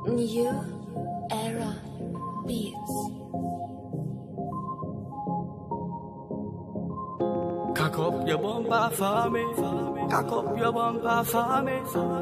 New Era Beats. Cock up your bumper for me. Cock up your bumper for me.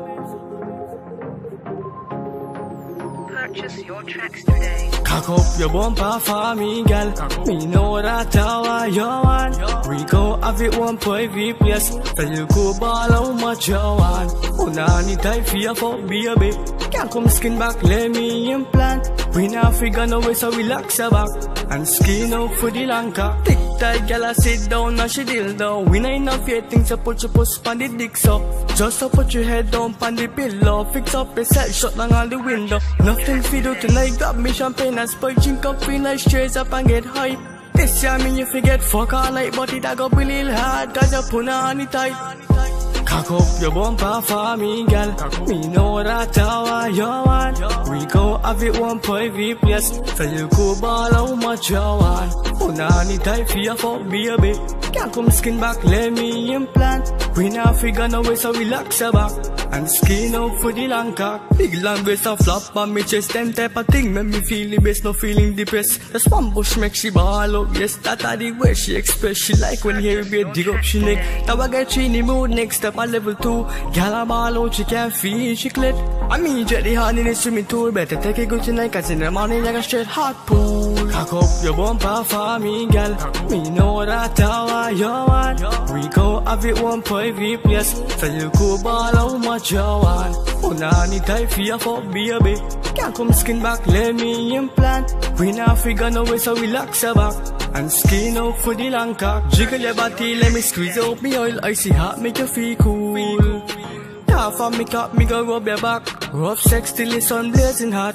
Purchase your tracks today. Cock up your bumper for me, girl. Me know that how you want. We go have it 1.V place. Tell you go ball how much you want. Unani type fear for baby. Can't come skin back, let me implant. We not figure no way, so relax your back. And skin out for the lanka. Tick tight, girl, I sit down and she deal down. We not enough yet things to put your puss on the dick so. Just to put your head down on the pillow. Fix up yourself, shut down all the window. Nothing for do tonight, grab me champagne and spoil. Drink up in like straight up and get high. This year mean you forget fuck all night, but it a go be little hard, cause you put on it tight. Cock up your bumper for me, girl. Me know that how you want. We go have it 1.V place. So you go ball how much you want. Unani type fear for baby. Can't come skin back, let me implant. We not figure no way, so relax your back. And skin out for the long cock. Big long waist a flop on me chest. Them type of thing make me feel the best, no feeling depressed. The one bush make she ball up. Yes, that are the way she express. She like when Harry Bear dig up she neck. Now I get she in the mood, next step at level 2. Girl a ball out, she can't feel she clit. I mean jet the hand in the swimming pool. Better take a good tonight, cause in the morning like a straight hot pool. Cock up your bumper for me, girl. Me know that how you want. We go have it 1.V place. So you go ball how much you want. Unani type fear for baby. Can't come skin back, let me implant. We not figure no way, so relax your back. And skin out for the long cock. Jiggle your body, let me squeeze out me oil. Icy hot, make you feel cool. Half of me cup, me go rub your back. Rough sex till the sun blazing hot.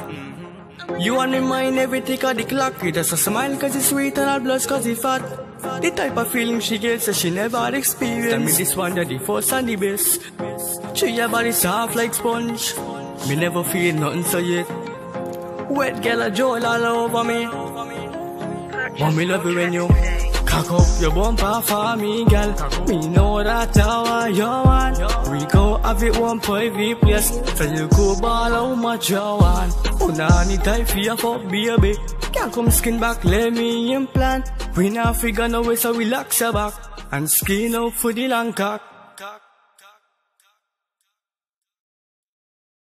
You on the mind every tick of the clock. You just a smile cause it's sweet and a blush cause it's fat. The type of feeling she gets that she never experienced. Tell me this one that the first and the best. She your body soft like sponge. Me never feel nothing so yet. Wet girl a joy all over me. Want me love you when you cock up your bumper for me, girl. Me know that how you want. We go have it 1.V place. So you go ball how much you want. Unani type fear for baby. Can't come skin back, let me implant. We not figure no way, so relax your back. And skin out for the long cock.